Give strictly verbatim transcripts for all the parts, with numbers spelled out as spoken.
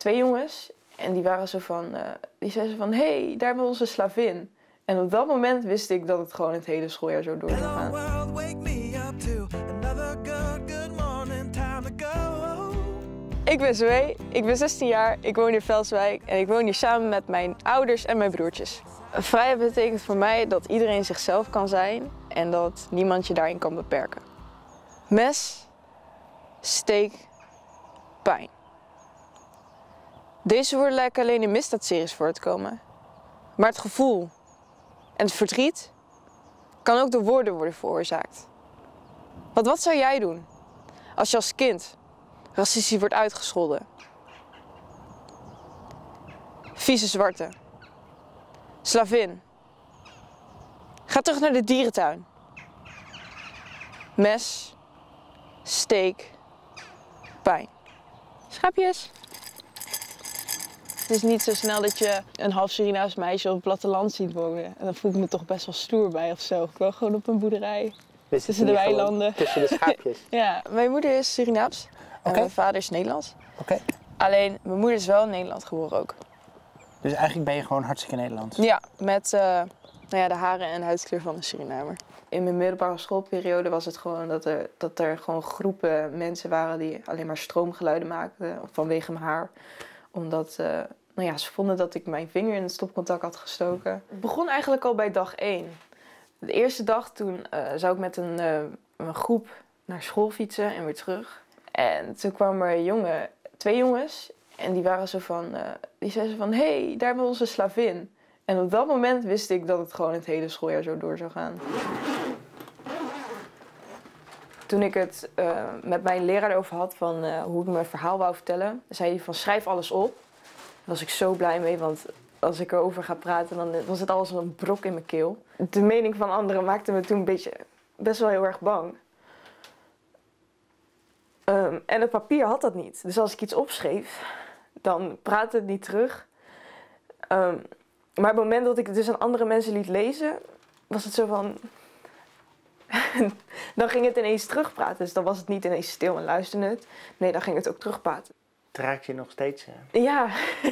twee jongens en die waren zo van, uh, die zeiden van, hé, hey, daar hebben we onze slavin. En op dat moment wist ik dat het gewoon het hele schooljaar zo door zou gaan. Ik ben Zoe, ik ben zestien jaar, ik woon in Velswijk en ik woon hier samen met mijn ouders en mijn broertjes. Vrijheid betekent voor mij dat iedereen zichzelf kan zijn en dat niemand je daarin kan beperken. Mes, steek, pijn. Deze woorden lijken alleen in misdaadseries voor te komen. Maar het gevoel en het verdriet kan ook door woorden worden veroorzaakt. Want wat zou jij doen als je als kind racistisch wordt uitgescholden? Vieze zwarte. Slavin. Ga terug naar de dierentuin. Mes, steek, pijn. Schaapjes. Het is niet zo snel dat je een half Surinaams meisje op het platteland ziet wonen. En dan voel ik me toch best wel stoer bij of zo. Ik woon gewoon op een boerderij. Wist tussen de weilanden. Tussen de schaapjes. Ja, mijn moeder is Surinaams. En Okay. mijn vader is Nederlands. Oké. Okay. Alleen, mijn moeder is wel in Nederland geboren ook. Dus eigenlijk ben je gewoon hartstikke Nederlands? Ja, met uh, nou ja, de haren en huidskleur van een Surinamer. In mijn middelbare schoolperiode was het gewoon dat er, dat er gewoon groepen mensen waren die alleen maar stroomgeluiden maakten vanwege mijn haar. Omdat uh, nou ja, ze vonden dat ik mijn vinger in het stopcontact had gestoken. Het begon eigenlijk al bij dag één. De eerste dag toen uh, zou ik met een, uh, een groep naar school fietsen en weer terug. En toen kwamen er jongen, twee jongens en die waren zo van, uh, die zeiden van, hé, hey, daar hebben we onze slavin. En op dat moment wist ik dat het gewoon het hele schooljaar zo door zou gaan. Toen ik het uh, met mijn leraar erover had van uh, hoe ik mijn verhaal wou vertellen, zei hij van schrijf alles op. Daar was ik zo blij mee, want als ik erover ga praten, dan was het als een brok in mijn keel. De mening van anderen maakte me toen een beetje best wel heel erg bang. Um, en het papier had dat niet. Dus als ik iets opschreef, dan praatte het niet terug. Um, maar op het moment dat ik het dus aan andere mensen liet lezen, was het zo van... dan ging het ineens terugpraten. Dus dan was het niet ineens stil en luisterde het. Nee, dan ging het ook terugpraten. Het raakt je nog steeds, hè? Ja.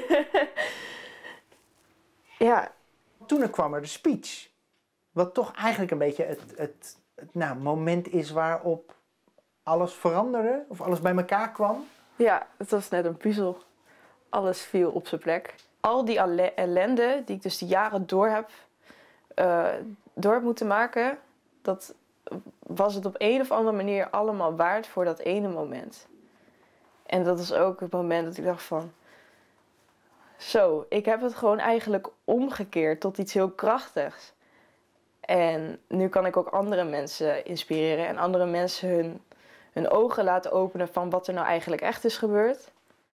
Ja. Toen er kwam er de speech. Wat toch eigenlijk een beetje het, het, het nou, moment is waarop alles veranderde. Of alles bij elkaar kwam. Ja, het was net een puzzel. Alles viel op zijn plek. Al die ellende die ik dus de jaren door heb, uh, door heb moeten maken, dat was het op een of andere manier allemaal waard voor dat ene moment. En dat is ook het moment dat ik dacht van, zo, ik heb het gewoon eigenlijk omgekeerd tot iets heel krachtigs. En nu kan ik ook andere mensen inspireren en andere mensen hun, hun ogen laten openen van wat er nou eigenlijk echt is gebeurd.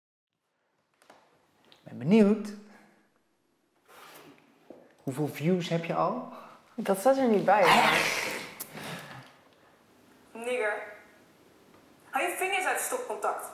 Ik ben benieuwd. Hoeveel views heb je al? Dat staat er niet bij. Nigger. Hou je vingers uit stopcontact.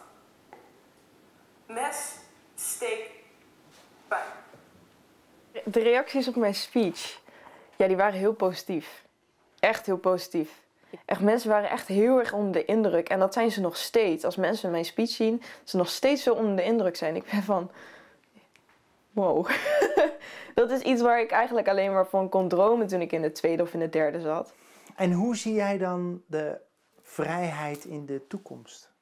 Mes, steek, pijn. De reacties op mijn speech, ja, die waren heel positief. Echt heel positief. Echt, mensen waren echt heel erg onder de indruk. En dat zijn ze nog steeds. Als mensen mijn speech zien, dat ze nog steeds zo onder de indruk zijn. Ik ben van, wow. Dat is iets waar ik eigenlijk alleen maar van kon dromen toen ik in de tweede of in de derde zat. En hoe zie jij dan de vrijheid in de toekomst?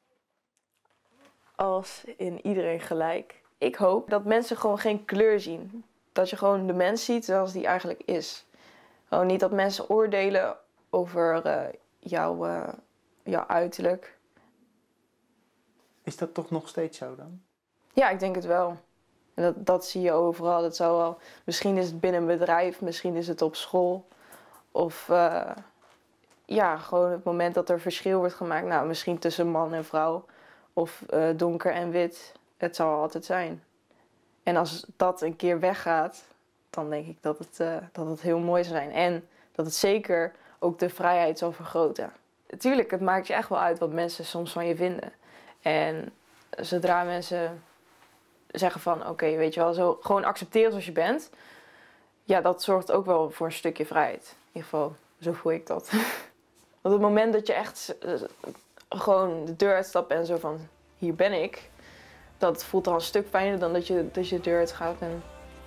Als in iedereen gelijk. Ik hoop dat mensen gewoon geen kleur zien. Dat je gewoon de mens ziet zoals die eigenlijk is. Gewoon niet dat mensen oordelen over uh, jouw, uh, jouw uiterlijk. Is dat toch nog steeds zo dan? Ja, ik denk het wel. En dat, dat zie je overal. Dat zou wel, misschien is het binnen een bedrijf, misschien is het op school. Of uh, ja, gewoon het moment dat er verschil wordt gemaakt. Nou, misschien tussen man en vrouw. Of uh, donker en wit. Het zal altijd zijn. En als dat een keer weggaat, dan denk ik dat het, uh, dat het heel mooi zou zijn. En dat het zeker ook de vrijheid zal vergroten. Natuurlijk, het maakt je echt wel uit wat mensen soms van je vinden. En zodra mensen zeggen van, oké, okay, weet je wel, zo gewoon accepteren zoals je bent. Ja, dat zorgt ook wel voor een stukje vrijheid. In ieder geval, zo voel ik dat. Want op het moment dat je echt uh, gewoon de deur uitstapt en zo van, hier ben ik. dat voelt al een stuk fijner dan dat je, dat je de deur uit gaat. En...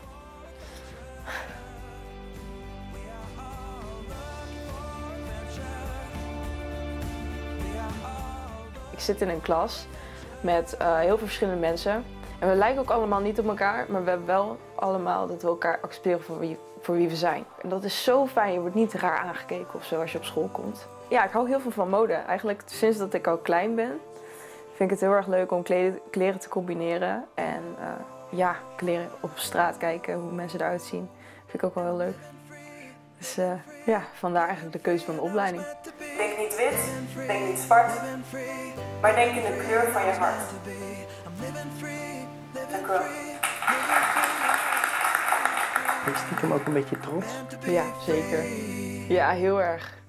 Ik zit in een klas met uh, heel veel verschillende mensen. En we lijken ook allemaal niet op elkaar, maar we hebben wel allemaal dat we elkaar accepteren voor wie, voor wie we zijn. En dat is zo fijn, je wordt niet raar aangekeken of zo als je op school komt. Ja, ik hou heel veel van mode. Eigenlijk sinds dat ik al klein ben, vind ik het heel erg leuk om kleden, kleren te combineren. En uh, ja, kleren op straat kijken, hoe mensen eruit zien, vind ik ook wel heel leuk. Dus uh, ja, vandaar eigenlijk de keuze van de opleiding. Denk niet wit, denk niet zwart, maar denk in de kleur van je hart. Dank u wel. Ben je stiekem ook een beetje trots? Ja, zeker. Ja, heel erg.